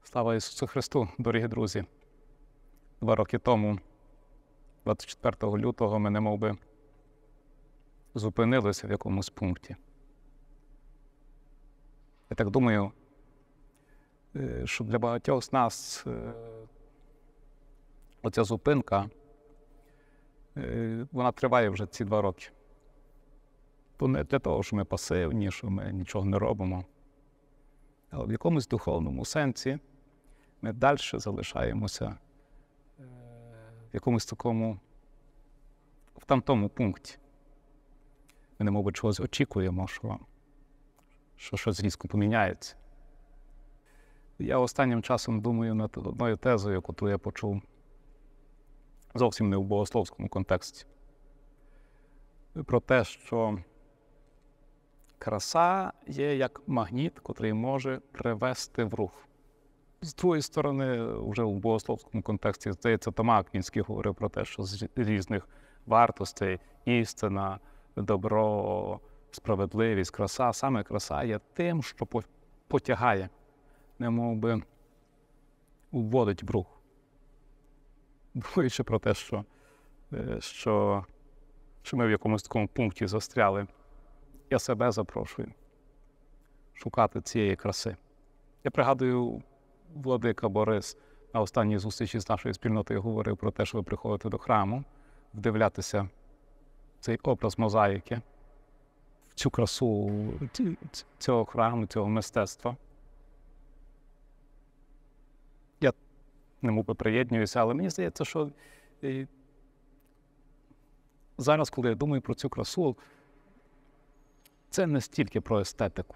Слава Ісусу Христу, дорогі друзі! 2 роки тому, 24 лютого, ми немовби зупинилися в якомусь пункті. Я так думаю, що для багатьох з нас оця зупинка, вона триває вже ці 2 роки. То не для того, що ми пасивні, що ми нічого не робимо, але в якомусь духовному сенсі ми далі залишаємося в якомусь такому, в тамтому пункті. Ми немовби чогось очікуємо, що щось різко поміняється. Я останнім часом думаю над одною тезою, яку я почув зовсім не в богословському контексті. Про те, що краса є як магніт, котрий може привести в рух. З другої сторони, вже в богословському контексті, здається, Тома Аквінський говорив про те, що з різних вартостей істина, добро, справедливість, краса, саме краса є тим, що потягає, немовби вводить в рух. Думаючи про те, що ми в якомусь такому пункті застряли, я себе запрошую шукати цієї краси. Я пригадую, владика Борис на останній зустрічі з нашою спільнотою говорив про те, що ви приходите до храму, вдивлятися в цей образ мозаїки, в цю красу цього храму, цього мистецтва. Я немовби приєднуюся, але мені здається, що зараз, коли я думаю про цю красу, це не стільки про естетику.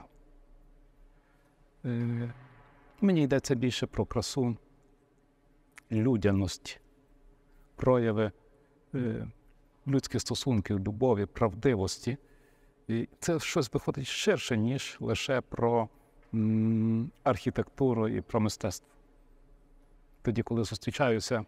Мені йдеться більше про красу людяності, прояви людських стосунків, любові, правдивості. І це щось виходить ширше, ніж лише про архітектуру і про мистецтво. Тоді, коли зустрічаюся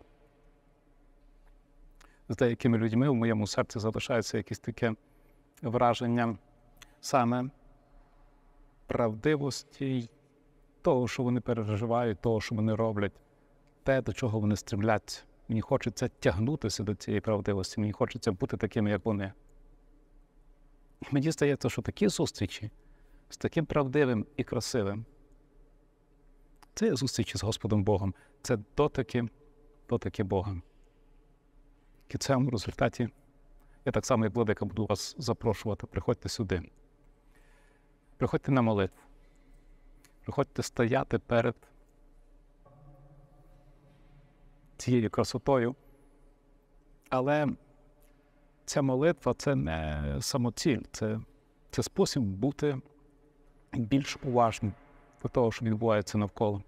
з деякими людьми, в моєму серці залишається якесь таке враження саме правдивості, того, що вони переживають, того, що вони роблять, те, до чого вони стремляться. Мені хочеться тягнутися до цієї правдивості, мені хочеться бути такими, як вони. І мені здається, що такі зустрічі з таким правдивим і красивим, це є зустрічі з Господом Богом, це дотики Бога. І в цьому результаті я так само, як владика, буду вас запрошувати, приходьте сюди. Приходьте на молитву. Приходьте стояти перед цією красотою. Але ця молитва – це не самоціль, це спосіб бути більш уважним до того, що відбувається навколо.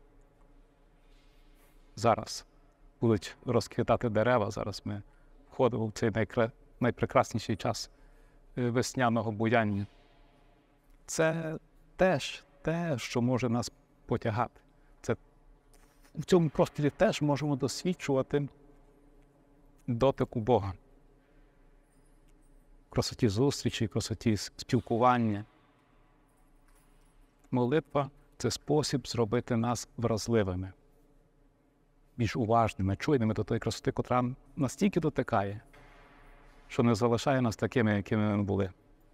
Зараз будуть розквітати дерева, зараз ми входимо в цей найпрекрасніший час весняного буяння. Це теж те, що може нас потягати. В цьому просторі теж можемо досвідчувати дотику Бога. Красоті зустрічі, красоті спілкування. Молитва – це спосіб зробити нас вразливими, більш уважними, чуйними до тої красоти, котра настільки дотикає, що не залишає нас такими, якими ми були.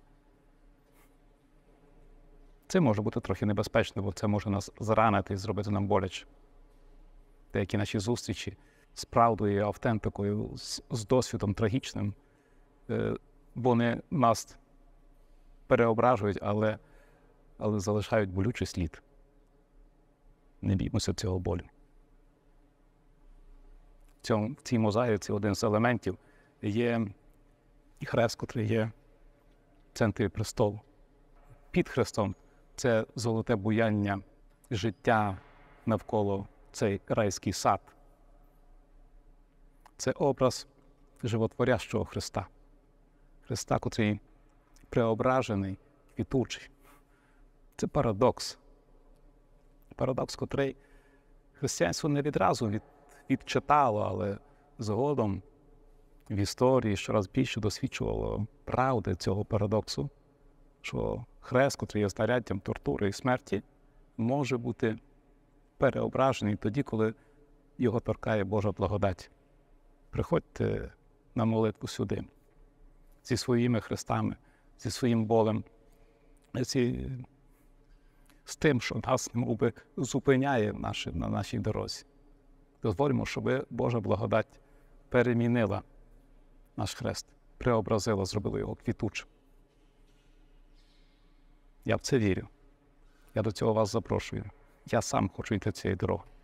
Це може бути трохи небезпечно, бо це може нас зранити і зробити нам боляче. Деякі наші зустрічі з правдою і автентикою, з досвідом трагічним, вони нас переображують, але залишають болючий слід. Не біймося цього болю. В цій мозаїці один з елементів є хрест, котрий є в центрі престолу. Під хрестом це золоте буяння життя навколо цей райський сад. Це образ животворящого Христа. Христа, котрий преображений, квітучий. Це парадокс. Парадокс, котрий християнство не відразу відчитало, але згодом в історії щораз більше досвідчувало правди цього парадоксу, що хрест, котрий є знаряддям тортури і смерті, може бути переображений тоді, коли його торкає Божа благодать. Приходьте на молитву сюди зі своїми хрестами, зі своїм болем, з тим, що нас мовби зупиняє на нашій дорозі. Дозволимо, щоб Божа благодать перемінила наш хрест, преобразила, зробила його квітучим. Я в це вірю. Я до цього вас запрошую. Я сам хочу йти цією дорогою.